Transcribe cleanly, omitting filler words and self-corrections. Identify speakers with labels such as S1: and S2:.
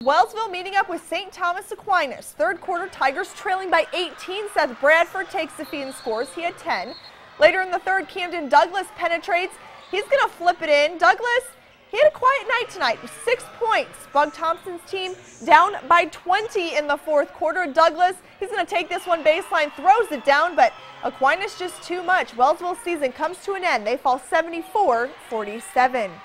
S1: Wellsville meeting up with St. Thomas Aquinas. Third quarter, Tigers trailing by 18. Seth Bradford takes the feed and scores. He had 10. Later in the third, Camden Douglas penetrates. He's going to flip it in. Douglas, he had a quiet night tonight with 6 points. Bug Thompson's team down by 20 in the fourth quarter. Douglas, he's going to take this one baseline, throws it down, but Aquinas just too much. Wellsville's season comes to an end. They fall 74-47.